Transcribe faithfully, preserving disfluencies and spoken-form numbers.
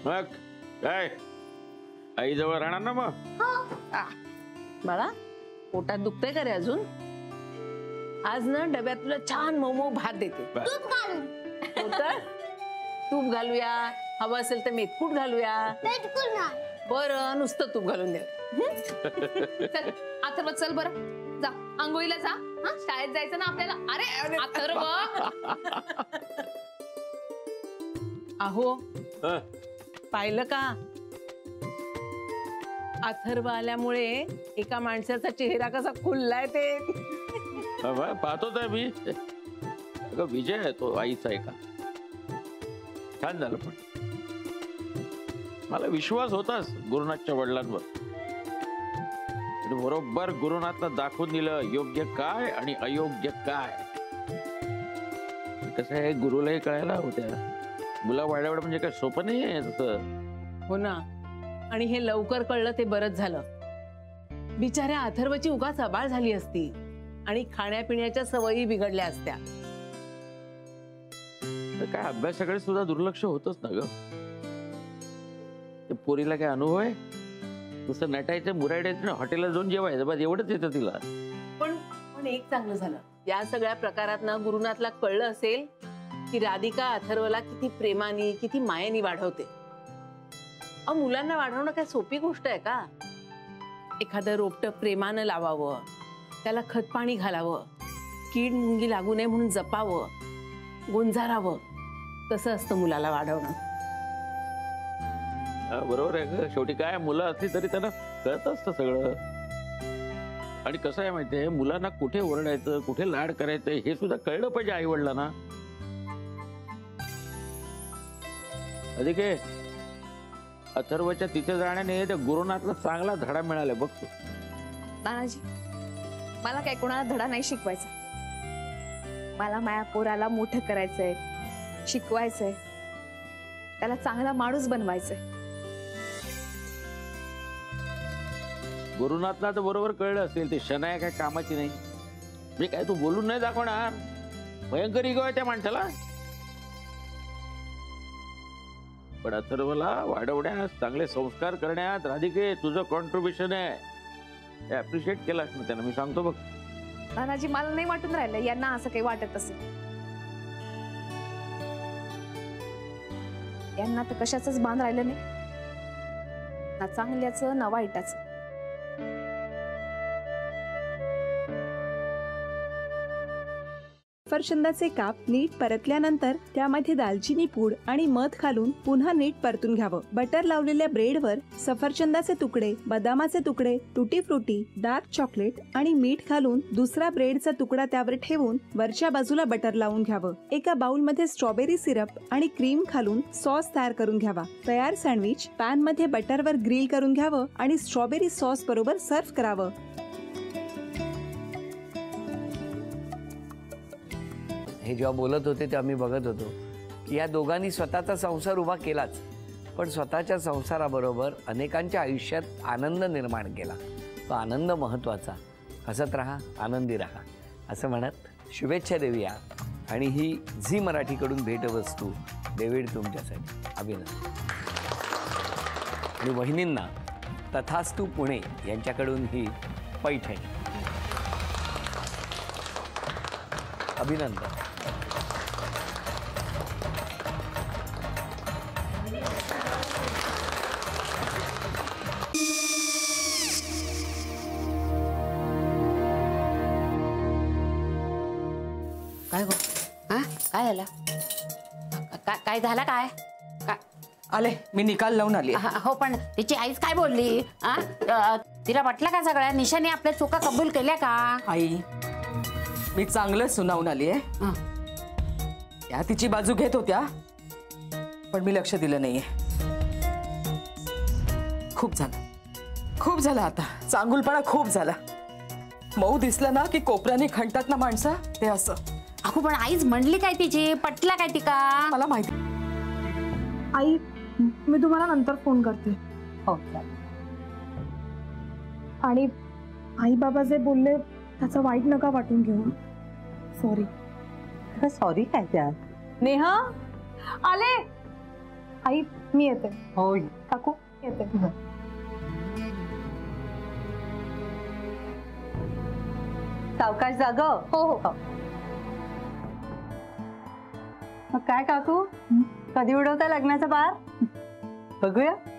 मग काय आई जवळ राहणार ना मग? बाळा पोटात दुखतंय का रे अजून? आज ना डब्यात तुला छान मऊ भात देते. तूप घालून. तूप घालूया, हवं असेल तर मेथकूट घालूया. मेथकूट नाही. बरं नुसतं तूप घालून दे. चल अथर्व चल बरं जा आंघोळीला जा. हा शाळेत जायचं ना आपल्याला. अरे अथर्व अहो पाहिलं का अथर्व आल्यामुळे एका माणसाचा चेहरा कसा खुललाय ते. पाहतोच आहे मी. विजय आहे तो आईचा एका. छान झालं पण मला विश्वास होताच गुरुनाथच्या वडिलांवर. बरोबर गुरुनाथनं दाखवून दिलं योग्य काय आणि अयोग्य काय. कसं आहे गुरुलाही कळायला होत्या मुला वाड्यावाड म्हणजे काय सोपं नाही आहे तसं. हो ना. आणि हे लवकर कळलं ते बरंच झालं. बिचाऱ्या अथर्वची उगाच आबाळ झाली असती आणि खाण्यापिण्याच्या सवयी बिघडल्या असत्या. काय अभ्यासाकडे सुद्धा दुर्लक्ष होतच ना ग. पोरीला काय अनुभव आहे? नुसतं नटायचं मुरायडायचं हॉटेलला जाऊन जेवायचं बस एवढंच येतं तिला. पण पण एक चांगलं झालं या सगळ्या प्रकारात ना गुरुनाथला कळलं असेल की राधिका अथर्वला किती प्रेमाने किती मायेने वाढवते. अ मुलांना वाढवणं काय सोपी गोष्ट आहे का? एखादं रोपटं प्रेमानं लावावं, त्याला खत पाणी घालावं, कीड मुंगी लागू नये म्हणून जपावं, गोंजारावं, तसं असतं मुलाला वाढवणं. बरोबर आहे ग. शेवटी काय मुलं असली तरी त्यांना कळत असतं सगळं. आणि कसं आहे माहितीये मुलांना कुठे ओरडायचं कुठे लाड करायचं हे सुद्धा कळलं पाहिजे आई वडिलांना. अधिक अथर्वच्या तिथे जाण्याने त्या गुरुनाथला चांगला धडा मिळाला बघतो. नानाजी मला काय कोणाला धडा नाही शिकवायचा. मला माया पोराला मोठं करायचंय, शिकवायचंय, त्याला चांगला माणूस बनवायचंय. गुरुनाथला तर बरोबर कळलं असेल ते शनाया काय कामाची नाही. मी काय तू बोलून नाही दाखवणार. भयंकर इगो आहे त्या माणसाला. पण अथर्वला वाढवण्यात चांगले संस्कार करण्यात राधिके तुझं कॉन्ट्रीब्युशन आहे हे अप्रिशिएट केलास ना त्यानं. मी सांगतो बघ नानाजी मला नाही वाटून राहिलं यांना असं काही वाटत असेल. यांना तर कशाचंच बांध राहिलं नाही ना चांगल्याचं ना वाईटाचं. सफरचंदाचे काप नीट परतल्यानंतर त्यामध्ये दालचिनी पूड आणि मध घालून पुन्हा नीट परतून घ्यावं. बटर लावलेल्या ब्रेडवर सफरचंदाचे तुकडे, बदामाचे तुकडे, टुटी फ्रुटी, डार्क चॉकलेट आणि मीठ घालून दुसरा ब्रेडचा तुकडा त्यावर ठेवून वरच्या बाजूला बटर लावून घ्यावं. एका बाउलमध्ये स्ट्रॉबेरी सिरप आणि क्रीम घालून सॉस तयार करून घ्यावा. तयार सँडविच पॅन मध्ये बटरवर ग्रिल करून घ्यावं आणि स्ट्रॉबेरी सॉस बरोबर सर्व्ह करावं. हे जेव्हा बोलत होते तेव्हा मी बघत होतो की या दोघांनी स्वतःचा संसार उभा केलाच, पण स्वतःच्या संसाराबरोबर अनेकांच्या आयुष्यात आनंद निर्माण केला. तो आनंद महत्त्वाचा. हसत राहा, आनंदी राहा असं म्हणत शुभेच्छा देऊया. आणि ही झी मराठीकडून भेटवस्तू डेव्हिड तुमच्यासाठी. अभिनंदन. आणि वहिनींना तथास्तू पुणे यांच्याकडून ही पैठणी. अभिनंदन. काय गो हा काय झालं? काय झालं काय? आले मी निकाल लावून आली. हो पण तिची आईच काय बोलली? हा तिला वाटलं का सगळ्या निशाने आपल्या चुका कबूल केल्या का? आई मी चांगलं सुनावून आली आहे. त्या तिची बाजू घेत होत्या पण मी लक्ष दिलं नाहीये. खूप झालं खूप झालं आता. चांगुलपणा खूप झाला. मऊ दिसलं ना की कोपऱ्याने खणतात ना माणसं ते असं. अगो पण आईच म्हणली काय तिची? पटला काय तिका? मला माहिती. आई मी तुम्हाला नंतर फोन करते. हो. आणि आई बाबा जे बोलले त्याचा वाईट नका वाटून घेऊ. सॉरी. सॉरी काय त्यात? नेहा आले. आई मी येते. होय. काकू येते. सावकाश जाग. हो हो. मग काय काकू, कधी उडवता लग्नाचा बार? बघूया.